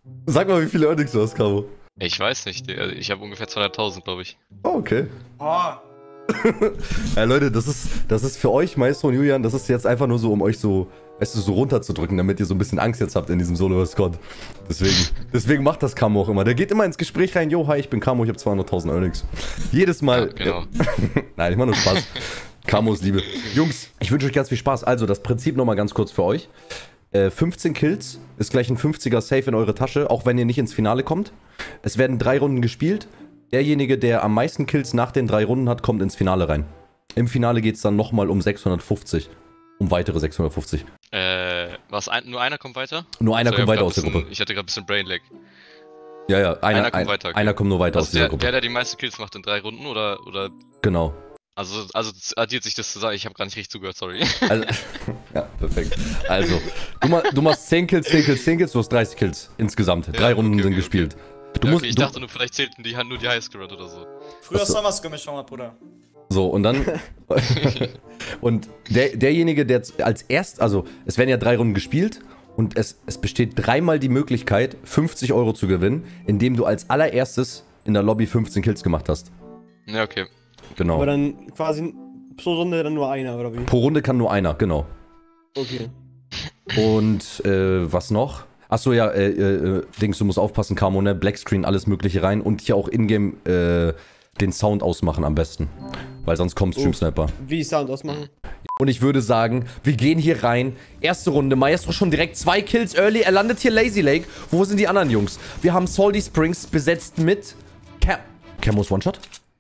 Sag mal, wie viele Earnings du hast, Caro. Ich weiß nicht, ich habe ungefähr 200.000, glaube ich. Oh, okay. Oh. Ja, Leute, das ist für euch, Maestro und Julian, das ist jetzt einfach nur so, um euch so, weißt du, so runterzudrücken, damit ihr so ein bisschen Angst jetzt habt in diesem Solo Squad. Deswegen macht das Camo auch immer. Der geht immer ins Gespräch rein, yo, hi, ich bin Camo, ich habe 200.000 Earnings. Jedes Mal. Ja, genau. Nein, ich mach nur Spaß. Camos Liebe. Jungs, ich wünsche euch ganz viel Spaß. Also, das Prinzip nochmal ganz kurz für euch. 15 Kills ist gleich ein 50er Safe in eure Tasche, auch wenn ihr nicht ins Finale kommt. Es werden 3 Runden gespielt. Derjenige, der am meisten Kills nach den 3 Runden hat, kommt ins Finale rein. Im Finale geht es dann nochmal um 650. Um weitere 650. Nur einer kommt weiter? Nur einer kommt weiter aus der Gruppe. Ich hatte gerade ein bisschen Brainlag. Ja, einer kommt weiter. Okay. Einer kommt nur weiter aus dieser Gruppe. Der die meisten Kills macht in 3 Runden, oder? Genau. Also addiert sich das zusammen. Ich habe gar nicht richtig zugehört, sorry. Also, ja, perfekt. Also, du machst 10 Kills, 10 Kills, 10 Kills, du hast 30 Kills insgesamt. 3 Runden sind gespielt. Ich dachte nur, vielleicht zählten nur die Highscore oder so. Früher Summers gemischt mal, Bruder. So, und dann. Und derjenige, der als erst. Also, es werden ja 3 Runden gespielt. Und es besteht 3-mal die Möglichkeit, 50 Euro zu gewinnen, indem du als allererstes in der Lobby 15 Kills gemacht hast. Ja, okay. Genau. Aber dann quasi pro Runde dann nur einer, oder wie? Pro Runde kann nur einer, genau. Okay. Und, was noch? Achso, ja, Dings, du musst aufpassen, Camo, ne? Blackscreen, alles mögliche rein. Und hier auch in-game, den Sound ausmachen am besten. Weil sonst kommt Stream Sniper. Wie Sound ausmachen? Und ich würde sagen, wir gehen hier rein. Erste Runde, Maestro schon direkt 2 Kills early. Er landet hier Lazy Lake. Wo sind die anderen Jungs? Wir haben Salty Springs besetzt mit Camos One-Shot.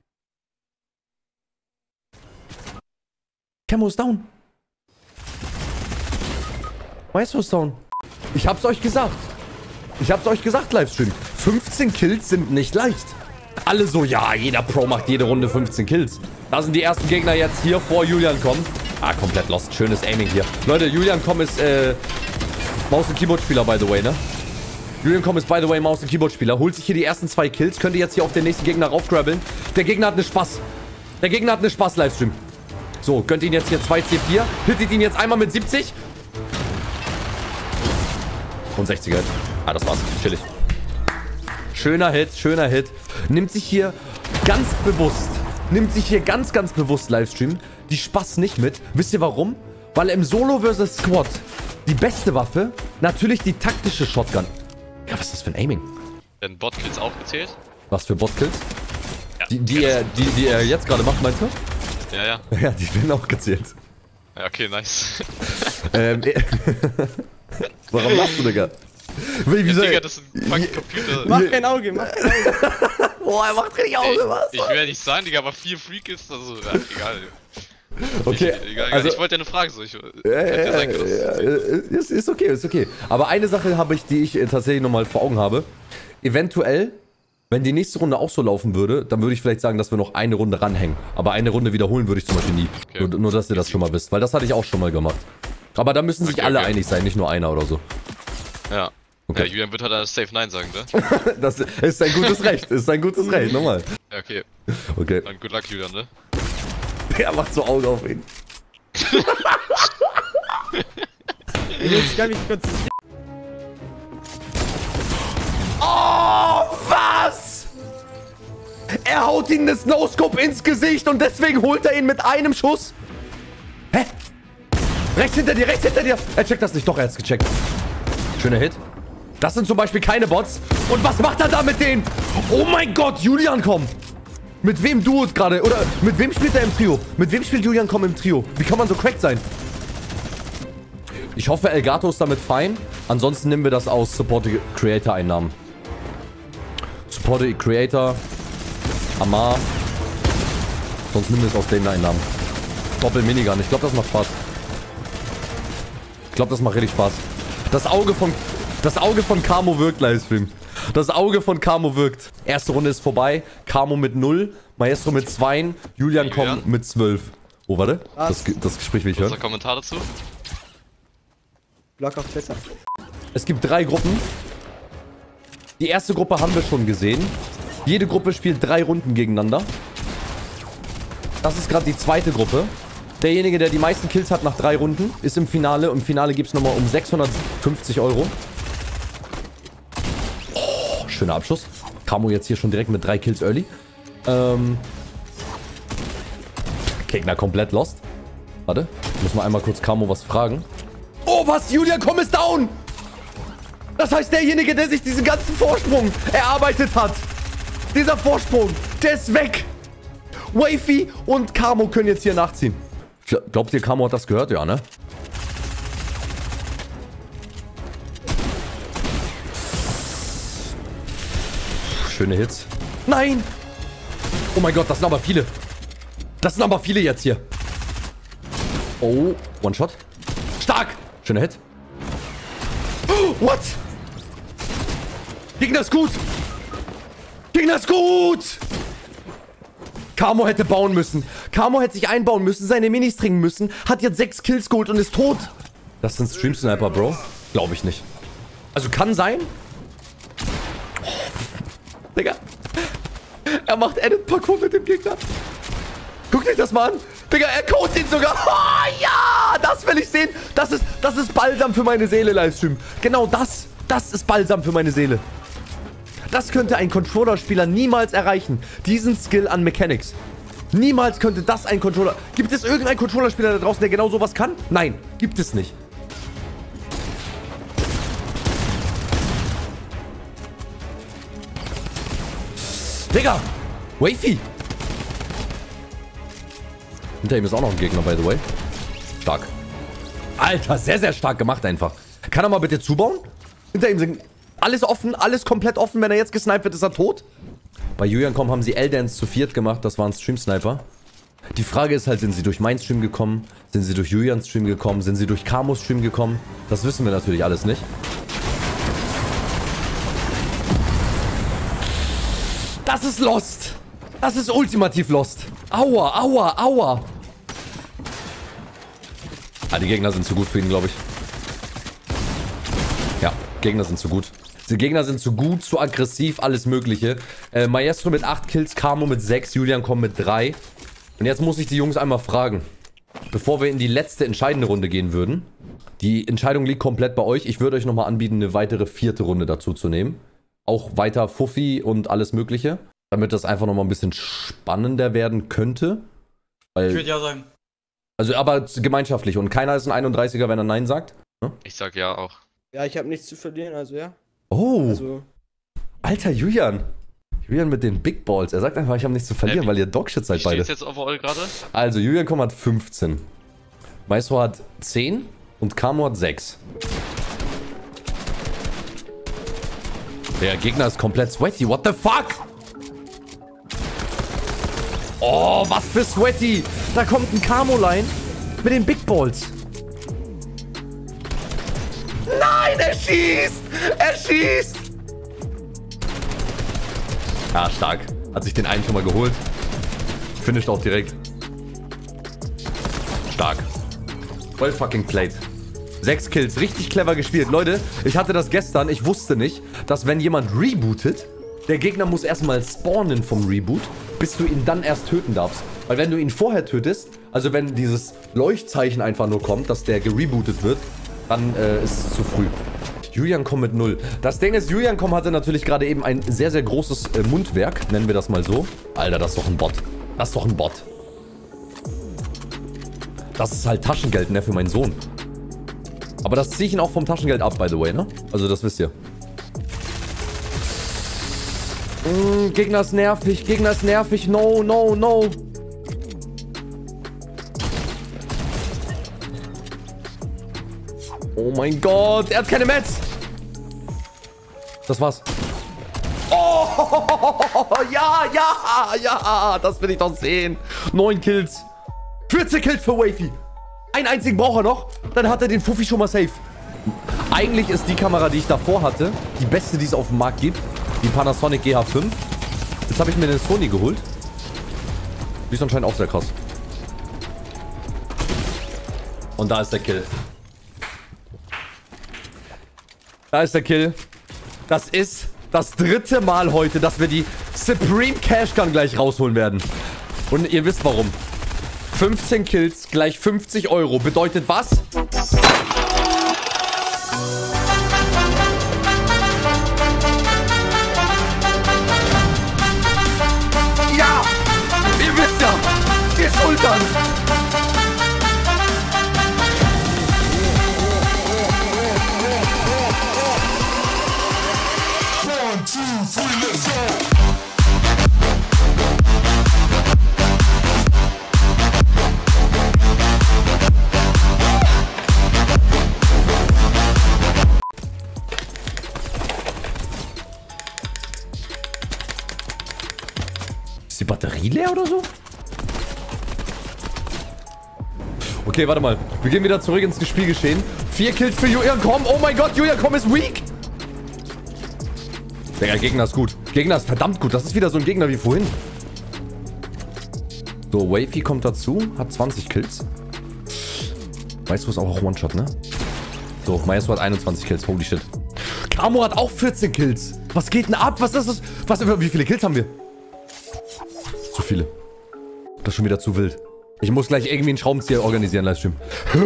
Camo ist down. Maestro ist down. Ich hab's euch gesagt. Livestream. 15 Kills sind nicht leicht. Alle so, ja, jeder Pro macht jede Runde 15 Kills. Da sind die ersten Gegner jetzt hier vor Julian kommen. Ah, komplett lost. Schönes Aiming hier. Leute, Julian Komm ist, Maus- und Keyboard-Spieler, by the way, ne? Julian Komm ist, by the way, Maus- und Keyboard-Spieler. Holt sich hier die ersten 2 Kills. Könnt ihr jetzt hier auf den nächsten Gegner raufgrabbeln. Der Gegner hat eine Spaß. Livestream. So, gönnt ihn jetzt hier 2 C4. Hittet ihn jetzt einmal mit 70. Und 60er Hit. Ah, das war's. Chillig. Schöner Hit. Nimmt sich hier ganz bewusst Livestream die Spaß nicht mit. Wisst ihr warum? Weil im Solo vs. Squad die beste Waffe natürlich die taktische Shotgun. Ja, was ist das für ein Aiming? Werden Botkills auch gezählt? Was für Botkills? Ja, die er jetzt gerade macht, meinst du? Ja. Ja, die werden auch gezählt. Ja, okay, nice. Warum lachst du, Digga? Digga, das ist ein fucking Computer. Mach kein Auge. Boah, er macht richtig Auge, was? Ich will nicht sagen, Digga, aber 4 Freakills, also, ja, egal. Okay, Egal. Also, ich wollte ja eine Frage so. Ist okay. Aber eine Sache habe ich, die ich tatsächlich nochmal vor Augen habe. Eventuell, wenn die nächste Runde auch so laufen würde, dann würde ich vielleicht sagen, dass wir noch eine Runde ranhängen. Aber eine Runde wiederholen würde ich zum Beispiel nie. Okay. Nur, dass ihr das schon mal wisst, weil das hatte ich auch schon mal gemacht. Aber da müssen sich alle einig sein, nicht nur einer oder so. Ja. Okay. Ja, Julian wird halt Safe Nein sagen, ne? Das ist ein gutes Recht, nochmal. Ja, okay. Okay. Dann good luck, Julian, ne? Er macht so Augen auf ihn. Jetzt kann ich kurz. Oh, was? Er haut ihn das No-Scope ins Gesicht und deswegen holt er ihn mit einem Schuss. Hä? Rechts hinter dir. Er checkt das nicht. Doch, er hat's gecheckt. Schöner Hit. Das sind zum Beispiel keine Bots. Und was macht er da mit denen? Oh mein Gott, Julian Komm. Mit wem duot gerade? Oder mit wem spielt er im Trio? Mit wem spielt Julian Komm im Trio? Wie kann man so cracked sein? Ich hoffe, Elgato ist damit fein. Ansonsten nehmen wir das aus Supported Creator Einnahmen. Supported Creator. Amar. Sonst nehmen wir es aus den Einnahmen. Doppel-Minigun. Ich glaube, das macht Spaß. Ich glaube, das macht richtig Spaß. Das Auge von Camo wirkt, Livestream. Das Auge von Camo wirkt. Erste Runde ist vorbei. Camo mit 0, Maestro mit 2, Julian Komm mit 12. Oh, warte. Das Gespräch will ich hören. Was ist der Kommentar dazu? Block auf Twitter. Es gibt 3 Gruppen. Die erste Gruppe haben wir schon gesehen. Jede Gruppe spielt 3 Runden gegeneinander. Das ist gerade die zweite Gruppe. Derjenige, der die meisten Kills hat nach 3 Runden, ist im Finale. Im Finale gibt es nochmal um 650 Euro. schöner Abschuss. Camo jetzt hier schon direkt mit 3 Kills early. Gegner komplett lost. Warte, muss mal einmal kurz Camo was fragen. Oh, was? Julian Komm ist down! Das heißt, derjenige, der sich diesen ganzen Vorsprung erarbeitet hat, dieser Vorsprung, der ist weg. Wavy und Camo können jetzt hier nachziehen. Glaubt ihr, Camo hat das gehört? Ja, ne? Schöne Hits. Nein! Oh mein Gott, das sind aber viele. Das sind aber viele jetzt hier. Oh, One-Shot. Stark! Schöner Hit. Oh, what? Gegner ist gut! Gegner ist gut! Camo hätte bauen müssen. Camo hätte sich einbauen müssen, seine Minis trinken müssen, hat jetzt 6 Kills geholt und ist tot. Das sind Stream Sniper, Bro. Glaube ich nicht. Also kann sein. Oh, Digga. Er macht Edit Parkour mit dem Gegner. Guck dich das mal an. Digga, er codet ihn sogar. Oh, ja, das will ich sehen. Das ist Balsam für meine Seele, Livestream. Genau das. Das ist Balsam für meine Seele. Das könnte ein Controller-Spieler niemals erreichen. Diesen Skill an Mechanics. Niemals könnte das ein Controller... Gibt es irgendeinen Controller-Spieler da draußen, der genau sowas kann? Nein, gibt es nicht. Digga! Wavy! Hinter ihm ist auch noch ein Gegner, by the way. Stark. Alter, sehr, sehr stark gemacht einfach. Kann er mal bitte zubauen? Hinter ihm sind... Alles offen, alles komplett offen. Wenn er jetzt gesniped wird, ist er tot. Bei Julian Komm haben sie L-Dance zu 4 gemacht. Das war ein Stream-Sniper. Die Frage ist halt, sind sie durch meinen Stream gekommen? Sind sie durch Julians Stream gekommen? Sind sie durch Camos Stream gekommen? Das wissen wir natürlich alles nicht. Das ist Lost. Das ist ultimativ Lost. Aua, aua, aua. Ah, die Gegner sind zu gut für ihn, glaube ich. Ja, Gegner sind zu gut. Die Gegner sind zu gut, zu aggressiv, alles mögliche. Maestro mit 8 Kills, Camo mit 6, Julian Komm mit 3. Und jetzt muss ich die Jungs einmal fragen, bevor wir in die letzte entscheidende Runde gehen würden. Die Entscheidung liegt komplett bei euch. Ich würde euch nochmal anbieten, eine weitere 4. Runde dazu zu nehmen. Auch weiter Fuffi und alles mögliche. Damit das einfach nochmal ein bisschen spannender werden könnte. Weil, Ich würde ja sagen. also aber gemeinschaftlich. Und keiner ist ein 31er, wenn er Nein sagt. Ne? Ich sag ja auch. Ja, ich habe nichts zu verlieren, also ja. Oh, Also, alter Julian. Julian mit den Big Balls. Er sagt einfach, ich habe nichts zu verlieren, Wie- weil ihr Dogshit Wie seid steht's beide. jetzt overall gerade? Also, Julian Komm hat 15. Maestro hat 10 und Camo hat 6. Der Gegner ist komplett sweaty. What the fuck? Oh, was für sweaty. Da kommt ein Camo-Line mit den Big Balls. Nein, er schießt! Er schießt! Ja, stark. Hat sich den einen schon mal geholt. Finisht auch direkt. Stark. Well fucking played. 6 Kills. Richtig clever gespielt. Leute, ich hatte das gestern. Ich wusste nicht, dass wenn jemand rebootet, der Gegner muss erstmal spawnen vom Reboot, bis du ihn dann erst töten darfst. Weil wenn du ihn vorher tötest, also wenn dieses Leuchtzeichen einfach nur kommt, dass der gerebootet wird, dann ist es zu früh. Julian Komm mit 0. Das Ding ist, Julian Komm hatte natürlich gerade eben ein sehr, sehr großes Mundwerk. Nennen wir das mal so. Alter, das ist doch ein Bot. Das ist doch ein Bot. Das ist halt Taschengeld, ne, für meinen Sohn. Aber das ziehe ich ihn auch vom Taschengeld ab, by the way, ne? Also das wisst ihr. Gegner ist nervig. Gegner ist nervig. No, no, no. Oh mein Gott, er hat keine Mets. Das war's. Oh, ja, ja, ja, das will ich doch sehen. 9 Kills. 14 Kills für Wavy. Einen einzigen braucht er noch, dann hat er den Fuffi schon mal safe. Eigentlich ist die Kamera, die ich davor hatte, die beste, die es auf dem Markt gibt. Die Panasonic GH5. Jetzt habe ich mir eine Sony geholt. Die ist anscheinend auch sehr krass. Und da ist der Kill. Da ist der Kill. Das ist das 3. Mal heute, dass wir die Supreme Cash Gun gleich rausholen werden. Und ihr wisst warum. 15 Kills gleich 50 Euro bedeutet was? Ist die Batterie leer oder so? Okay, warte mal. Wir gehen wieder zurück ins Spielgeschehen. 4 Kills für Julian Komm. Oh mein Gott, Julian Komm ist weak. Der Gegner ist gut. Gegner ist verdammt gut. Das ist wieder so ein Gegner wie vorhin. So, Wavy kommt dazu. Hat 20 Kills. Maestro ist auch One-Shot, ne? So, Maestro hat 21 Kills. Holy shit. Camo hat auch 14 Kills. Was geht denn ab? Was ist das? Wie viele Kills haben wir? Zu viele. Das ist schon wieder zu wild. Ich muss gleich irgendwie einen Schraubenzieher organisieren, Livestream. Hä?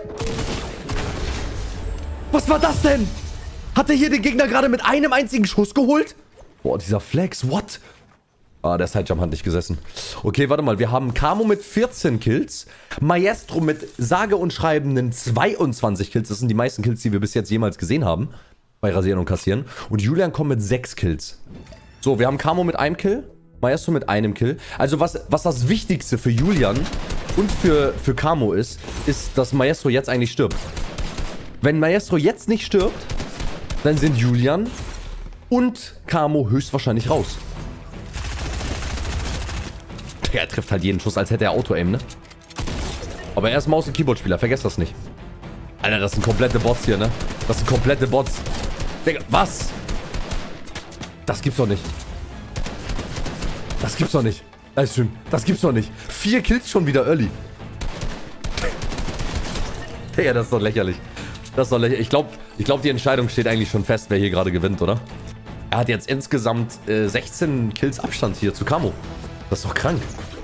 Was war das denn? Hat er hier den Gegner gerade mit einem einzigen Schuss geholt? Boah, dieser Flex, what? Ah, der Sidejump hat nicht gesessen. Okay, warte mal. Wir haben Camo mit 14 Kills. Maestro mit sage und schreibenden 22 Kills. Das sind die meisten Kills, die wir bis jetzt jemals gesehen haben. Bei Rasieren und Kassieren. Und Julian kommt mit 6 Kills. So, wir haben Camo mit einem Kill. Maestro mit einem Kill. Also was das Wichtigste für Julian und für Camo ist, dass Maestro jetzt eigentlich stirbt. Wenn Maestro jetzt nicht stirbt, dann sind Julian und Camo höchstwahrscheinlich raus. Er trifft halt jeden Schuss, als hätte er Auto-Aim, ne? Aber er ist Maus- und Keyboard-Spieler, vergesst das nicht. Alter, das sind komplette Bots hier, ne? Das sind komplette Bots. Digga, was? Das gibt's doch nicht. Das gibt's doch nicht. Livestream, das gibt's doch nicht. 4 Kills schon wieder early. Digga, das ist doch lächerlich. Das ist doch lächerlich. Ich glaub, die Entscheidung steht eigentlich schon fest, wer hier gerade gewinnt, oder? Er hat jetzt insgesamt 16 Kills Abstand hier zu Camo. Das ist doch krank.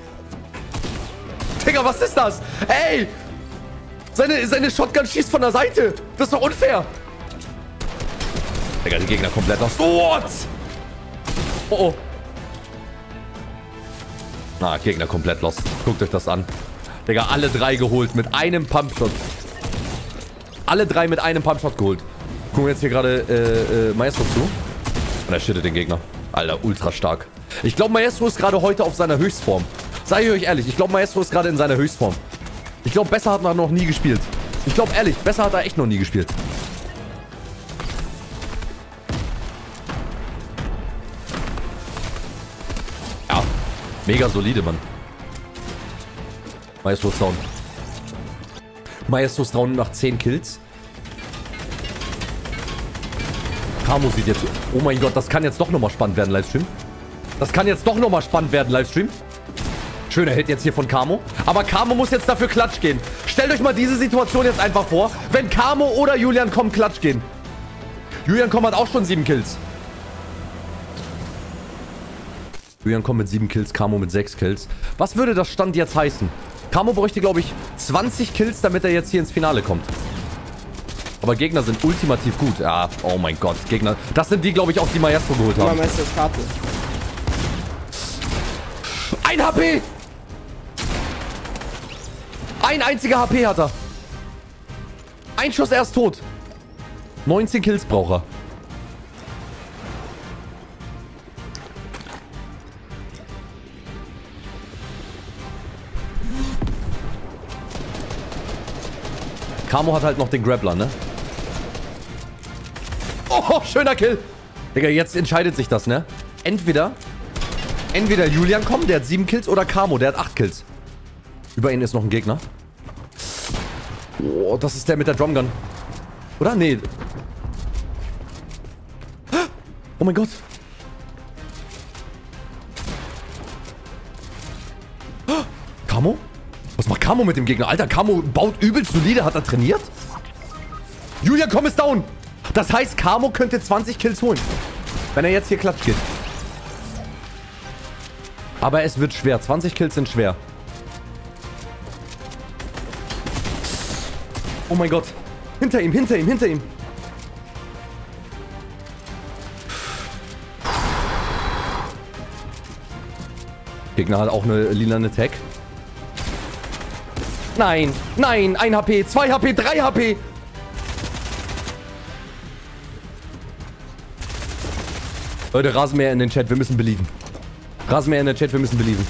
Digga, was ist das? Ey! Seine Shotgun schießt von der Seite. Das ist doch unfair. Digga, die Gegner komplett aus. What? Oh, oh. Na, Gegner komplett lost. Guckt euch das an. Digga, alle 3 geholt mit einem Pumpshot. Alle 3 mit einem Pumpshot geholt. Gucken wir jetzt hier gerade Maestro zu. Und er shittet den Gegner. Alter, ultra stark. Ich glaube, Maestro ist gerade heute auf seiner Höchstform. Sag ich euch ehrlich, ich glaube, Maestro ist gerade in seiner Höchstform. Ich glaube, besser hat er noch nie gespielt. Ich glaube ehrlich, besser hat er echt noch nie gespielt. Ja, mega solide, Mann. Maestro ist down. Maestro ist down nach 10 Kills. Camo sieht jetzt... Oh mein Gott, das kann jetzt doch nochmal spannend werden, Livestream. Das kann jetzt doch nochmal spannend werden, Livestream. Schöner Hit jetzt hier von Camo. Aber Camo muss jetzt dafür Klatsch gehen. Stellt euch mal diese Situation jetzt einfach vor, wenn Camo oder Julian Komm Klatsch gehen. Julian Komm hat auch schon 7 Kills. Julian Komm mit 7 Kills, Camo mit 6 Kills. Was würde das Stand jetzt heißen? Camo bräuchte, glaube ich, 20 Kills, damit er jetzt hier ins Finale kommt. Aber Gegner sind ultimativ gut. Ja, oh mein Gott, Gegner. Das sind die, glaube ich, auch die Maestro geholt haben. Maestro ist Karte. 1 HP! Ein einziger HP hat er. Ein Schuss, er ist tot. 19 Kills braucht er. Camo hat halt noch den Grappler, ne? Oh, schöner Kill. Digga, jetzt entscheidet sich das, ne? Entweder Julian Komm, der hat 7 Kills, oder Camo, der hat 8 Kills. Über ihn ist noch ein Gegner. Oh, das ist der mit der Drumgun. Oder? Nee. Oh mein Gott. Camo? Was macht Camo mit dem Gegner? Alter, Camo baut übelst solide. Hat er trainiert? Julian Komm ist down. Das heißt, Camo könnte 20 Kills holen. Wenn er jetzt hier Klatsch geht. Aber es wird schwer. 20 Kills sind schwer. Oh mein Gott. Hinter ihm, hinter ihm, hinter ihm. Gegner hat auch eine lilane Tag. Nein, nein, 1 HP, 2 HP, 3 HP. Leute, Rasenmäher in den Chat, wir müssen belieben. Rasenmäher in den Chat, wir müssen belieben.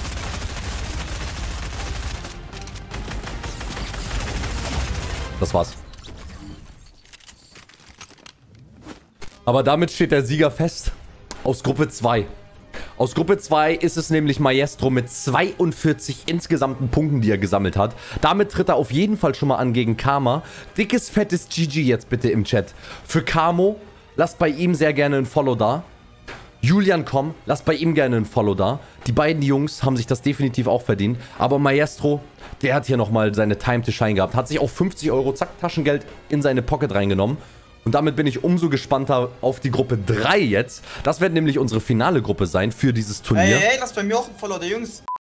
Das war's. Aber damit steht der Sieger fest. Aus Gruppe 2. Aus Gruppe 2 ist es nämlich Maestro mit 42 insgesamten Punkten, die er gesammelt hat. Damit tritt er auf jeden Fall schon mal an gegen Karma. Dickes, fettes GG jetzt bitte im Chat. Für Camo, lasst bei ihm sehr gerne ein Follow da. Julian Komm, lasst bei ihm gerne ein Follow da. Die beiden Jungs haben sich das definitiv auch verdient. Aber Maestro, der hat hier nochmal seine Time to Shine gehabt. Hat sich auch 50 Euro, zack, Taschengeld in seine Pocket reingenommen. Und damit bin ich umso gespannter auf die Gruppe 3 jetzt. Das wird nämlich unsere finale Gruppe sein für dieses Turnier. Ey, lass bei mir auch ein Follow der Jungs.